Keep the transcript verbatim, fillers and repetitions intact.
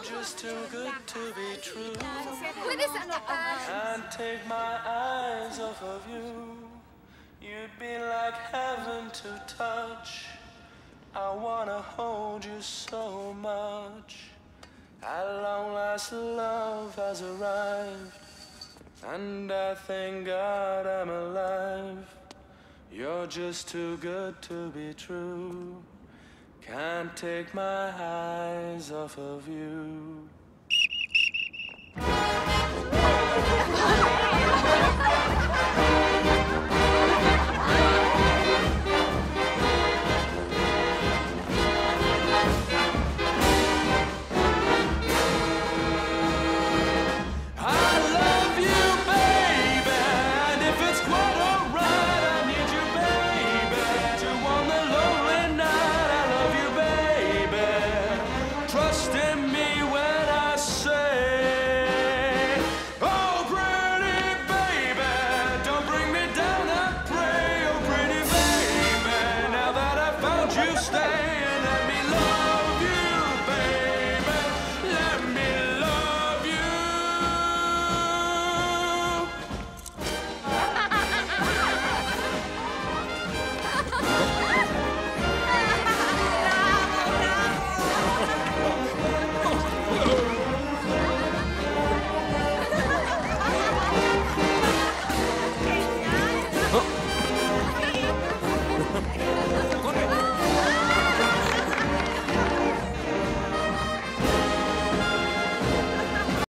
just too good to be true. Pwede sa takan. Can't take my eyes off of you. You'd be like heaven to touch. I wanna hold you so much. At long last love has arrived, and I thank God I'm alive. You're just too good to be true. Can't take my eyes off of you.